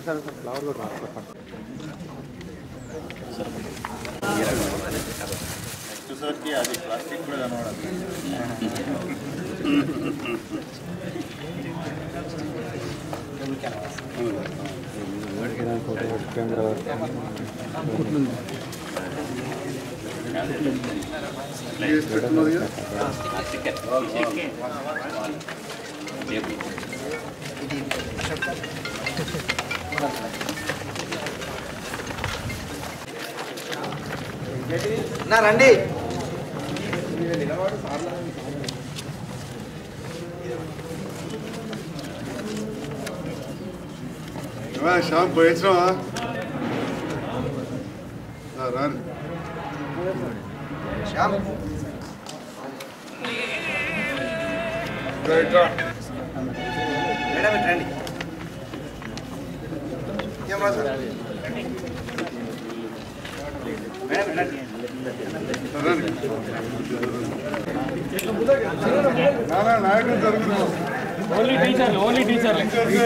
చూసరికి అది ప్లాస్టిక్ కూడా కనబడదు. నా రండి శ్యామ్ పోయించినావా రాని శ్యామ్ మేడం రండి ఏం రాజు మేడం రండి నాయకులు జరుగుతున్నావు ఓన్లీ టీచర్లు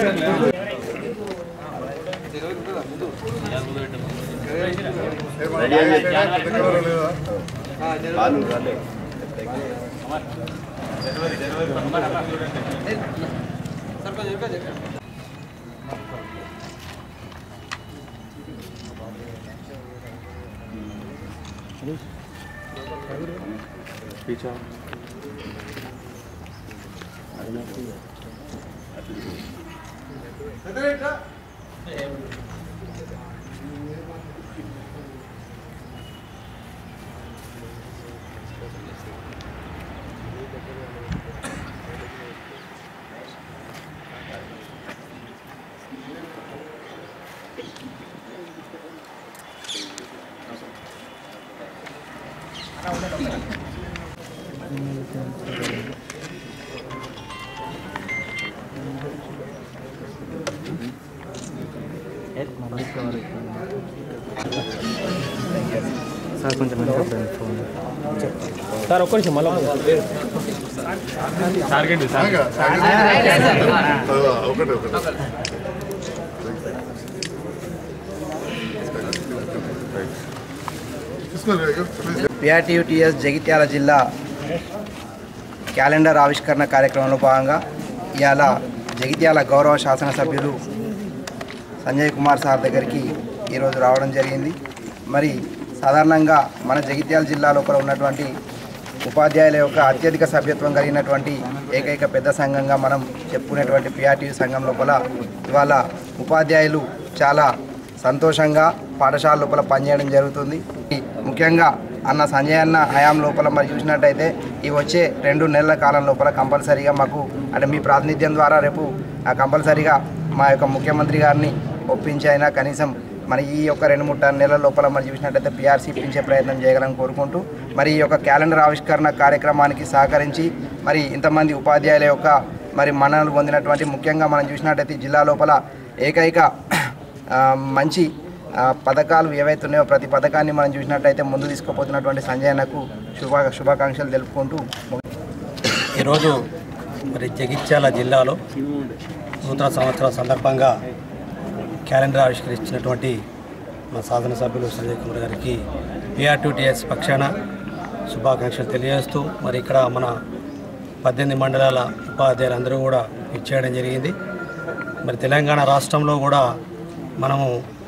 సార్ కొంచెం సార్ ఒక్క నిమిషం మళ్ళీ టార్గెట్ ఒకటే పిఆర్టీయూటీఎస్ జగిత్యాల జిల్లా క్యాలెండర్ ఆవిష్కరణ కార్యక్రమంలో భాగంగా ఇవాళ జగిత్యాల గౌరవ శాసనసభ్యులు సంజయ్ కుమార్ సార్ దగ్గరికి ఈరోజు రావడం జరిగింది. మరి సాధారణంగా మన జగిత్యాల జిల్లా లోపల ఉన్నటువంటి ఉపాధ్యాయుల యొక్క అత్యధిక సభ్యత్వం కలిగినటువంటి ఏకైక పెద్ద సంఘంగా మనం చెప్పుకునేటువంటి పిఆర్టీయూ సంఘం లోపల ఇవాళ ఉపాధ్యాయులు చాలా సంతోషంగా పాఠశాల లోపల పనిచేయడం జరుగుతుంది. ముఖ్యంగా అన్న సంజయ్ అన్న హయాం లోపల మరి చూసినట్టయితే ఈ వచ్చే 2 నెలల కాలం లోపల కంపల్సరీగా మాకు అంటే మీ ప్రాతినిధ్యం ద్వారా రేపు కంపల్సరీగా మా యొక్క ముఖ్యమంత్రి గారిని ఒప్పించి అయినా కనీసం మరి ఈ యొక్క 2-3 నెలల లోపల మరి చూసినట్టయితే పిఆర్సీ ఇప్పించే ప్రయత్నం చేయగలని కోరుకుంటూ మరి ఈ యొక్క క్యాలెండర్ ఆవిష్కరణ కార్యక్రమానికి సహకరించి మరి ఇంతమంది ఉపాధ్యాయుల యొక్క మరి మన్ననలు పొందినటువంటి ముఖ్యంగా మనం చూసినట్టయితే జిల్లా లోపల ఏకైక మంచి పథకాలు ఏవైతే ఉన్నాయో ప్రతి పథకాన్ని మనం చూసినట్టయితే ముందు తీసుకుపోతున్నటువంటి సంజయ్ అన్నకు శుభాకాంక్షలు తెలుపుకుంటూ ఈరోజు మరి జగిత్యాల జిల్లాలో నూతన సంవత్సరం సందర్భంగా క్యాలెండర్ ఆవిష్కరించినటువంటి మా శాసనసభ్యులు సంజయ్ కుమార్ గారికి పిఆర్టీయూటీఎస్ పక్షాన శుభాకాంక్షలు తెలియజేస్తూ మరి ఇక్కడ మన 18 మండలాల ఉపాధ్యాయులందరూ కూడా ఇచ్చేయడం జరిగింది. మరి తెలంగాణ రాష్ట్రంలో కూడా మనము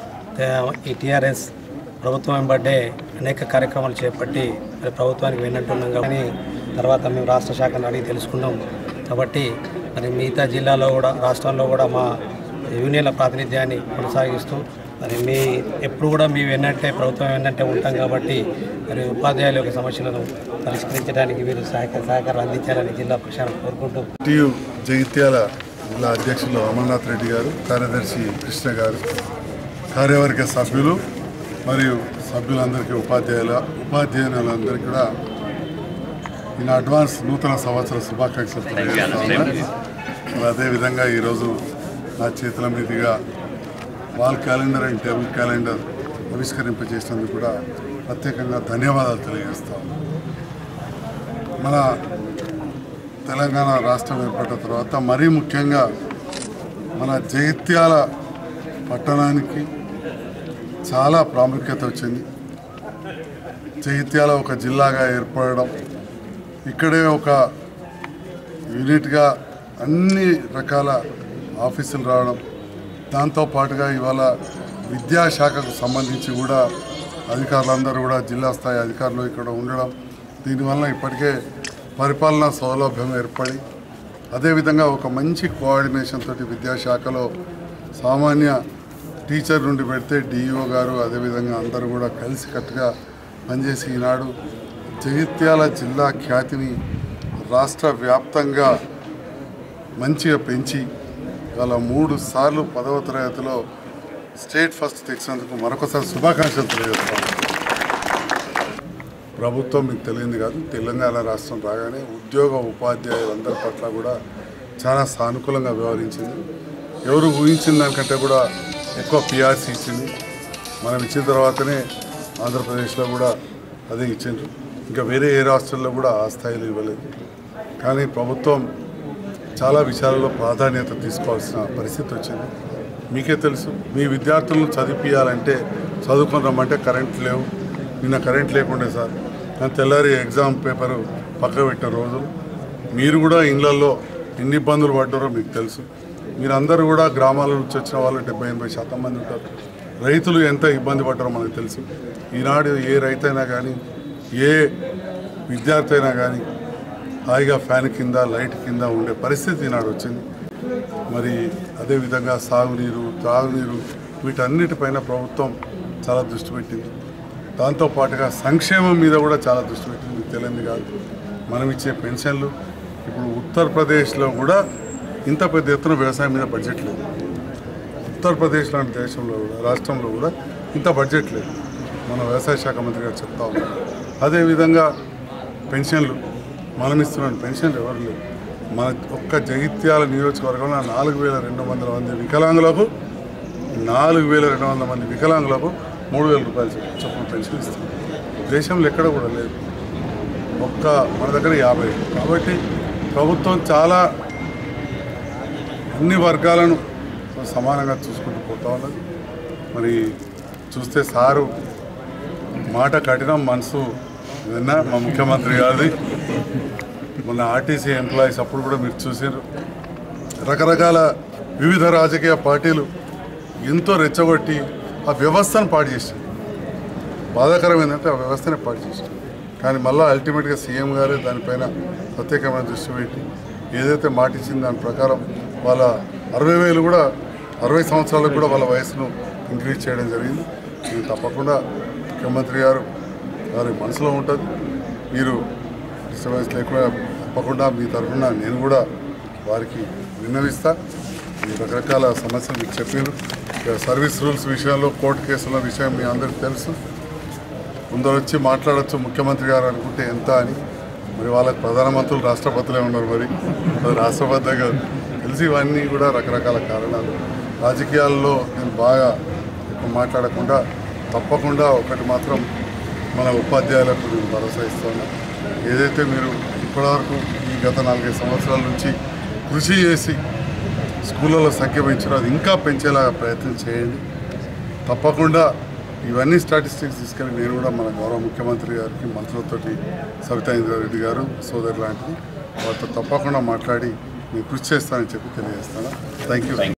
ఈ టీఆర్ఎస్ ప్రభుత్వం వెంబడే అనేక కార్యక్రమాలు చేపట్టి మరి ప్రభుత్వానికి విన్నట్టున్నాం. కానీ తర్వాత మేము రాష్ట్ర శాఖను అడిగి తెలుసుకున్నాం. కాబట్టి మరి మిగతా జిల్లాలో కూడా రాష్ట్రాల్లో కూడా మా యూనియన్ల ప్రాతినిధ్యాన్ని కొనసాగిస్తూ మరి ఎప్పుడు కూడా మేము వెన్నట్టే ప్రభుత్వం వెన్నట్టే ఉంటాం. కాబట్టి మరి ఉపాధ్యాయుల యొక్క సమస్యలను పరిష్కరించడానికి వీరు సహకారం అందించాలని జిల్లా పక్షాన్ని కోరుకుంటూ జగిత్యాల జిల్లా అధ్యక్షులు అమర్నాథ్ రెడ్డి గారు, కార్యదర్శి కృష్ణ గారు, కార్యవర్గ సభ్యులు మరియు సభ్యులందరికీ ఉపాధ్యాయులందరికీ కూడా ఈయన అడ్వాన్స్ నూతన సంవత్సర శుభాకాంక్షలు తెలియజేస్తాను. అదేవిధంగా ఈరోజు నా చేతుల మీదుగా wall calendar and table calendar ఆవిష్కరింపజేసినందుకు కూడా ప్రత్యేకంగా ధన్యవాదాలు తెలియజేస్తాను. మన తెలంగాణ రాష్ట్రం ఏర్పడిన తర్వాత మరీ ముఖ్యంగా మన జగిత్యాల పట్టణానికి చాలా ప్రాముఖ్యత వచ్చింది. జగిత్యాల ఒక జిల్లాగా ఏర్పడడం, ఇక్కడే ఒక యూనిట్గా అన్ని రకాల ఆఫీసులు రావడం, దాంతోపాటుగా ఇవాళ విద్యాశాఖకు సంబంధించి కూడా అధికారులందరూ కూడా జిల్లా స్థాయి అధికారులు ఇక్కడ ఉండడం, దీనివల్ల ఇప్పటికే పరిపాలనా సౌలభ్యం ఏర్పడి అదేవిధంగా ఒక మంచి కోఆర్డినేషన్ తోటి విద్యాశాఖలో సామాన్య టీచర్ నుండి పెడితే డిఈఓ గారు అదేవిధంగా అందరూ కూడా కలిసికట్టుగా పనిచేసి ఈనాడు జగిత్యాల జిల్లా ఖ్యాతిని రాష్ట్ర వ్యాప్తంగా మంచిగా పెంచి ఇవాళ 3 సార్లు 10వ తరగతిలో స్టేట్ ఫస్ట్ తెచ్చినందుకు మరొకసారి శుభాకాంక్షలు తెలియజేస్తాను. ప్రభుత్వం మీకు తెలియంది కాదు, తెలంగాణ రాష్ట్రం రాగానే ఉద్యోగ ఉపాధ్యాయులందరి పట్ల కూడా చాలా సానుకూలంగా వ్యవహరించింది. ఎవరు ఊహించిన దానికంటే కూడా ఎక్కువ పిఆర్సీ ఇచ్చింది. మనం ఇచ్చిన తర్వాతనే ఆంధ్రప్రదేశ్లో కూడా అదే ఇచ్చిండ్రు. ఇంకా వేరే ఏ రాష్ట్రాల్లో కూడా ఆ స్థాయిలో ఇవ్వలేదు. కానీ ప్రభుత్వం చాలా విషయాలలో ప్రాధాన్యత తీసుకోవాల్సిన పరిస్థితి వచ్చింది. మీకే తెలుసు, మీ విద్యార్థులను చదివించాలంటే చదువుకొని రమ్మంటే కరెంట్ లేవు. నిన్న కరెంట్ లేకుండే సార్, కానీ తెల్లారి ఎగ్జామ్ పేపరు పక్క పెట్టిన రోజులు. మీరు కూడా ఇళ్లలో ఎన్ని ఇబ్బందులు పడ్డారో మీకు తెలుసు. మీరందరూ కూడా గ్రామాల నుంచి వచ్చిన వాళ్ళు 70-80% మంది ఉంటారు. రైతులు ఎంత ఇబ్బంది పడ్డారో మనకు తెలుసు. ఈనాడు ఏ రైతు అయినా కానీ ఏ విద్యార్థి అయినా కానీ హాయిగా ఫ్యాన్ కింద లైట్ కింద ఉండే పరిస్థితి ఈనాడు వచ్చింది. మరి అదేవిధంగా సాగునీరు త్రాగునీరు వీటన్నిటిపైన ప్రభుత్వం చాలా దృష్టి పెట్టింది. దాంతోపాటుగా సంక్షేమం మీద కూడా చాలా దృష్టి పెట్టింది. మీకు తెలియంది కాదు, మనం ఇచ్చే పెన్షన్లు ఇప్పుడు ఉత్తరప్రదేశ్లో కూడా ఇంత పెద్ద ఎత్తున వ్యవసాయం మీద బడ్జెట్ లేదు. ఉత్తరప్రదేశ్ లాంటి దేశంలో కూడా రాష్ట్రంలో కూడా ఇంత బడ్జెట్ లేదు. మన వ్యవసాయ శాఖ మంత్రి గారు చెప్తా ఉన్నారు. అదేవిధంగా పెన్షన్లు మనం ఇస్తున్నాం, పెన్షన్లు ఎవరు లేవు. మన ఒక్క జగిత్యాల నియోజకవర్గంలో 4200 మంది వికలాంగులకు 4200 మంది వికలాంగులకు 3000 రూపాయలు చొప్పున పెన్షన్ ఇస్తాం. దేశంలో ఎక్కడ కూడా లేదు, ఒక్క మన దగ్గర 50. కాబట్టి ప్రభుత్వం చాలా అన్ని వర్గాలను సమానంగా చూసుకుంటూ పోతా ఉన్నది. మరి చూస్తే సారు మాట కఠినం, మనసు విన్నా. మా ముఖ్యమంత్రి గారిది మొన్న ఆర్టీసీ ఎంప్లాయీస్ అప్పుడు కూడా మీరు చూసారు. రకరకాల వివిధ రాజకీయ పార్టీలు ఎంతో రెచ్చగొట్టి ఆ వ్యవస్థను పాడు చేశారు. బాధాకరం ఏంటంటే ఆ వ్యవస్థనే పాడు చేశారు. కానీ మళ్ళీ అల్టిమేట్గా సీఎం గారే దానిపైన ప్రత్యేకమైన దృష్టి పెట్టి ఏదైతే మాట ఇచ్చింది దాని ప్రకారం వాళ్ళ 60,000 కూడా 60 సంవత్సరాలకు కూడా వాళ్ళ వయసును ఇంక్రీజ్ చేయడం జరిగింది. ఇది తప్పకుండా ముఖ్యమంత్రి గారు వారి మనసులో ఉంటుంది. మీరు డిస్టర్బెన్స్ లేకుండా తప్పకుండా మీ తరఫున నేను కూడా వారికి విన్నవిస్తా. ఈ రకరకాల సమస్యలు మీకు చెప్పారు. సర్వీస్ రూల్స్ విషయంలో కోర్టు కేసుల విషయం మీ అందరికీ తెలుసు. ముందర వచ్చి మాట్లాడచ్చు ముఖ్యమంత్రి గారు అనుకుంటే ఎంత అని. మరి వాళ్ళకి ప్రధానమంత్రులు రాష్ట్రపతులే ఉన్నారు. మరి అది రాష్ట్రపతి దగ్గర తెలిసి ఇవన్నీ కూడా రకరకాల కారణాలు. రాజకీయాల్లో నేను బాగా ఎక్కువ మాట్లాడకుండా తప్పకుండా ఒకటి మాత్రం మన ఉపాధ్యాయులకు నేను భరోసా ఇస్తాను. ఏదైతే మీరు ఇప్పటివరకు ఈ గత 4-5 సంవత్సరాల నుంచి కృషి చేసి స్కూళ్ళలో సంఖ్య పెంచారో అది ఇంకా పెంచేలాగా ప్రయత్నం చేయండి. తప్పకుండా ఇవన్నీ స్టాటిస్టిక్స్ తీసుకెళ్ళి నేను కూడా మన గౌరవ ముఖ్యమంత్రి గారికి మంత్రులతోటి సవితా ఇంద్రారెడ్డి గారు సోదరు లాంటిది వారితో తప్పకుండా మాట్లాడి నేను కృషి చేస్తానని చెప్పి తెలియజేస్తాను. Thank you.